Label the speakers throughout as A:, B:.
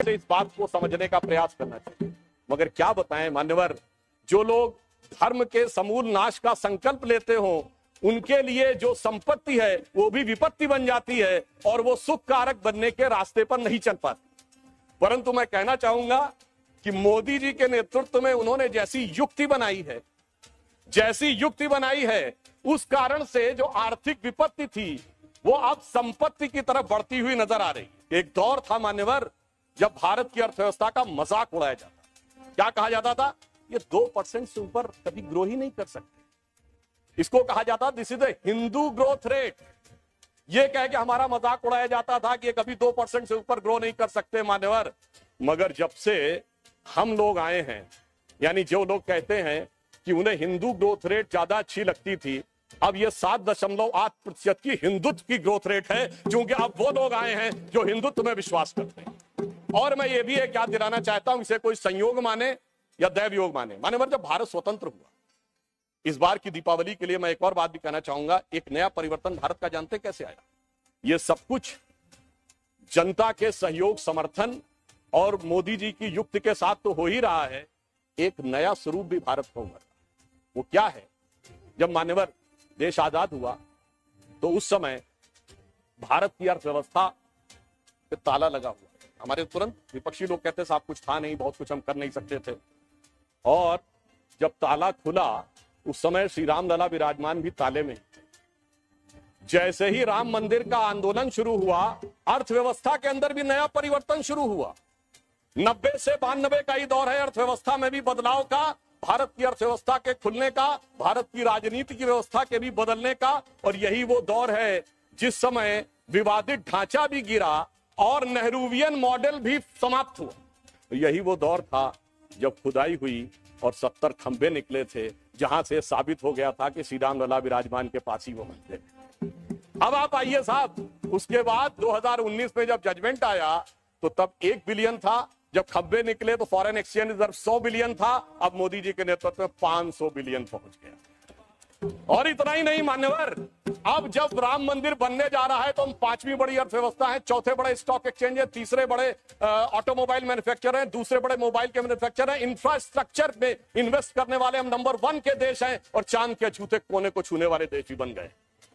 A: से इस बात को समझने का प्रयास करना चाहिए। मगर क्या बताएं मान्यवर, जो लोग धर्म के समूल नाश का संकल्प लेते हो, उनके लिए जो संपत्ति है वो भी विपत्ति बन जाती है और वो सुख कारक बनने के रास्ते पर नहीं चल पाती। परंतु मैं कहना चाहूंगा कि मोदी जी के नेतृत्व में उन्होंने जैसी युक्ति बनाई है, उस कारण से जो आर्थिक विपत्ति थी वो अब संपत्ति की तरफ बढ़ती हुई नजर आ रही है। एक दौर था मान्यवर जब भारत की अर्थव्यवस्था का मजाक उड़ाया जाता। क्या कहा जाता था? ये 2% से ऊपर कभी ग्रो ही नहीं कर सकते। इसको कहा जाता this is the Hindu growth rate. ये कह के हमारा मजाक उड़ाया जाता था कि ये कभी 2% से ऊपर ग्रो नहीं कर सकते मान्यवर। मगर जब से हम लोग आए हैं, यानी जो लोग कहते हैं कि उन्हें हिंदू ग्रोथ रेट ज्यादा अच्छी लगती थी, अब ये 7.8% की हिंदुत्व की ग्रोथ रेट है, क्योंकि अब वो लोग आए हैं जो हिंदुत्व में विश्वास करते हैं। और मैं ये भी एक याद दिलाना चाहता हूं, इसे कोई संयोग माने या दैव योग माने, मान्यवर जब भारत स्वतंत्र हुआ, इस बार की दीपावली के लिए मैं एक और बात भी कहना चाहूंगा। एक नया परिवर्तन भारत का जानते कैसे आया? ये सब कुछ जनता के सहयोग, समर्थन और मोदी जी की युक्ति के साथ तो हो ही रहा है। एक नया स्वरूप भी भारत को उभरा। वो क्या है? जब मान्यवर देश आजाद हुआ तो उस समय भारत की अर्थव्यवस्था पे ताला लगा हुआ। हमारे तुरंत विपक्षी लोग कहते साहब कुछ था नहीं, बहुत कुछ हम कर नहीं सकते थे। और जब ताला खुला उस समय श्री राम लला विराजमान भी ताले में थे। जैसे ही राम मंदिर का आंदोलन शुरू हुआ, अर्थव्यवस्था के अंदर भी नया परिवर्तन शुरू हुआ। 90 से 92 का ही दौर है अर्थव्यवस्था में भी बदलाव का, भारत की अर्थव्यवस्था के खुलने का, भारत की राजनीति की व्यवस्था के भी बदलने का। और यही वो दौर है जिस समय विवादित ढांचा भी गिरा और नेहरूवियन मॉडल भी समाप्त हुआ। यही वो दौर था जब खुदाई हुई और 70 खंबे निकले थे, जहां से साबित हो गया था कि श्री राम लला विराजमान के पास ही वो मंदिर है। अब आप आइए साहब, उसके बाद 2019 में जब जजमेंट आया तो तब 1 बिलियन था, जब खब्बे निकले तो फॉरेन एक्सचेंज रिजर्व 100 बिलियन था, अब मोदी जी के नेतृत्व में 500 बिलियन पहुंच गया। और इतना ही नहीं मान्यवर, अब जब राम मंदिर बनने जा रहा है तो हम 5वीं बड़ी अर्थव्यवस्था है, चौथे बड़े स्टॉक एक्सचेंज है, तीसरे बड़े ऑटोमोबाइल मैन्युफैक्चरर हैं, दूसरे बड़े मोबाइल के मैन्युफैक्चरर हैं, इंफ्रास्ट्रक्चर में इन्वेस्ट करने वाले हम नंबर 1 के देश हैं और चांद के छूते कोने को छूने वाले देश भी बन गए।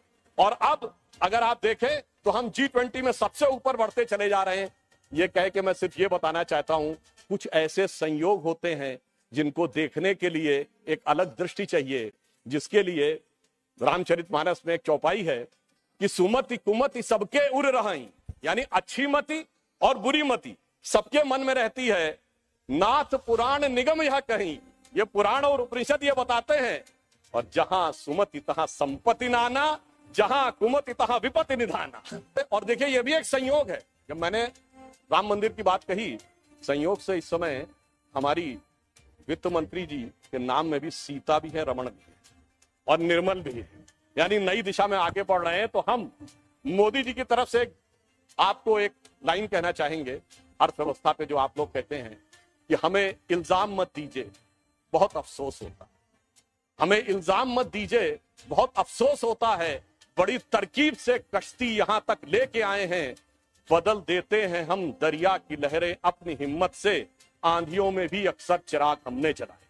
A: और अब अगर आप देखें तो हम G20 में सबसे ऊपर बढ़ते चले जा रहे हैं। ये कह के मैं सिर्फ ये बताना चाहता हूं, कुछ ऐसे संयोग होते हैं जिनको देखने के लिए एक अलग दृष्टि चाहिए, जिसके लिए रामचरितमानस में एक चौपाई है कि सुमति कुमति सबके उर रहाई, यानी अच्छी मति और बुरी मति सबके मन में रहती है। नाथ पुराण निगम यह कहीं, ये पुराण और उपनिषद ये बताते हैं। और जहां सुमति तहां संपत्ति नाना, जहां कुमति तहां विपत्ति निधाना। और देखिए ये भी एक संयोग है। जब मैंने राम मंदिर की बात कही, संयोग से इस समय हमारी वित्त मंत्री जी के नाम में भी सीता भी है, रमण भी है और निर्मल भी है, यानी नई दिशा में आगे बढ़ रहे हैं। तो हम मोदी जी की तरफ से आपको एक लाइन कहना चाहेंगे अर्थव्यवस्था पे, जो आप लोग कहते हैं कि हमें इल्जाम मत दीजिए, बहुत अफसोस होता, हमें इल्जाम मत दीजिए, बहुत अफसोस होता है। बड़ी तरकीब से कश्ती यहां तक लेके आए हैं, बदल देते हैं हम दरिया की लहरें अपनी हिम्मत से, आंधियों में भी अक्सर चिराग हमने जलाए।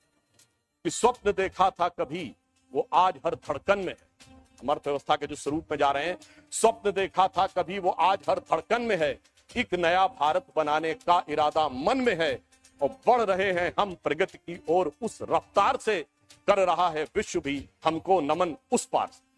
A: कि स्वप्न देखा था कभी वो आज हर धड़कन में है। हम अर्थव्यवस्था के जो स्वरूप में जा रहे हैं, स्वप्न देखा था कभी वो आज हर धड़कन में है। एक नया भारत बनाने का इरादा मन में है और बढ़ रहे हैं हम प्रगति की ओर, उस रफ्तार से कर रहा है विश्व भी हमको नमन उस पार से।